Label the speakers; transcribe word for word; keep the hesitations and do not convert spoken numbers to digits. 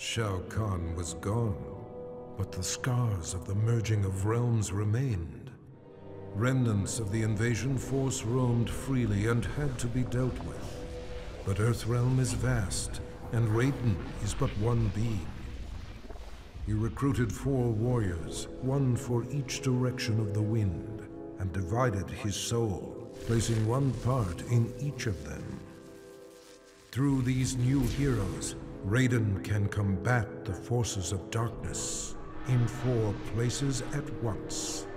Speaker 1: Shao Kahn was gone, but the scars of the merging of realms remained. Remnants of the invasion force roamed freely and had to be dealt with. But Earthrealm is vast, and Raiden is but one being. He recruited four warriors, one for each direction of the wind, and divided his soul, placing one part in each of them. Through these new heroes, Raiden can combat the forces of darkness in four places at once.